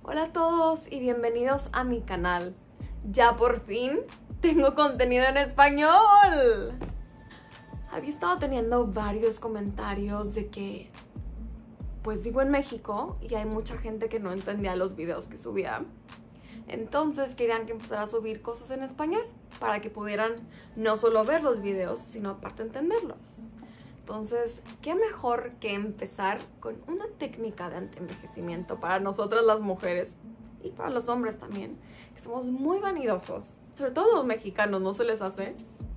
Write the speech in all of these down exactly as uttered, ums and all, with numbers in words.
Hola a todos y bienvenidos a mi canal. Ya por fin tengo contenido en español. Había estado teniendo varios comentarios de que pues vivo en México y hay mucha gente que no entendía los videos que subía. Entonces querían que empezara a subir cosas en español para que pudieran no solo ver los videos, sino aparte entenderlos. Entonces, ¿qué mejor que empezar con una técnica de antienvejecimiento para nosotras las mujeres y para los hombres también, que somos muy vanidosos, sobre todo los mexicanos, ¿no se les hace?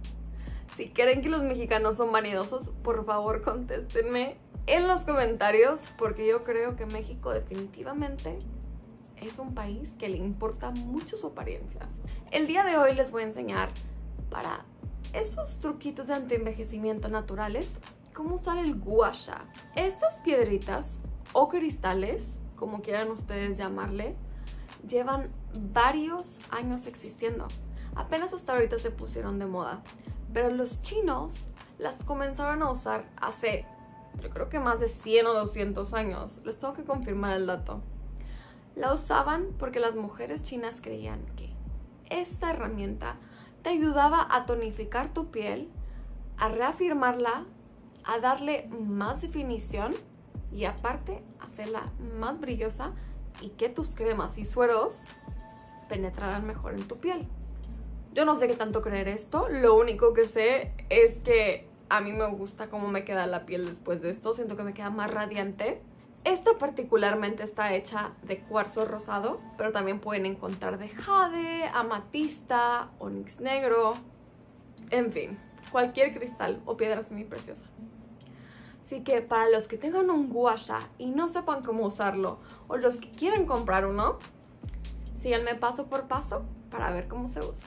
Si creen que los mexicanos son vanidosos, por favor contéstenme en los comentarios, porque yo creo que México definitivamente es un país que le importa mucho su apariencia. El día de hoy les voy a enseñar para esos truquitos de antienvejecimiento naturales, cómo usar el gua sha. Estas piedritas o cristales, como quieran ustedes llamarle, llevan varios años existiendo. Apenas hasta ahorita se pusieron de moda, pero los chinos las comenzaron a usar hace, yo creo que más de cien o doscientos años. Les tengo que confirmar el dato. La usaban porque las mujeres chinas creían que esta herramienta te ayudaba a tonificar tu piel, a reafirmarla, a darle más definición y aparte hacerla más brillosa y que tus cremas y sueros penetraran mejor en tu piel. Yo no sé qué tanto creer esto, lo único que sé es que a mí me gusta cómo me queda la piel después de esto, siento que me queda más radiante. Esta particularmente está hecha de cuarzo rosado, pero también pueden encontrar de jade, amatista, onix negro, en fin, cualquier cristal o piedra semipreciosa. Así que para los que tengan un gua sha y no sepan cómo usarlo, o los que quieren comprar uno, síganme paso por paso para ver cómo se usa.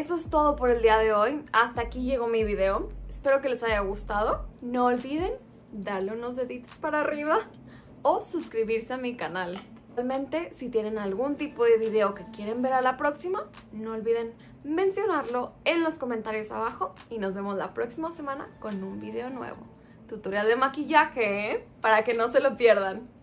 eso es todo por el día de hoy. Hasta aquí llegó mi video. Espero que les haya gustado. No olviden darle unos deditos para arriba o suscribirse a mi canal. Realmente, si tienen algún tipo de video que quieren ver a la próxima, no olviden mencionarlo en los comentarios abajo y nos vemos la próxima semana con un video nuevo. Tutorial de maquillaje, ¿eh? Para que no se lo pierdan.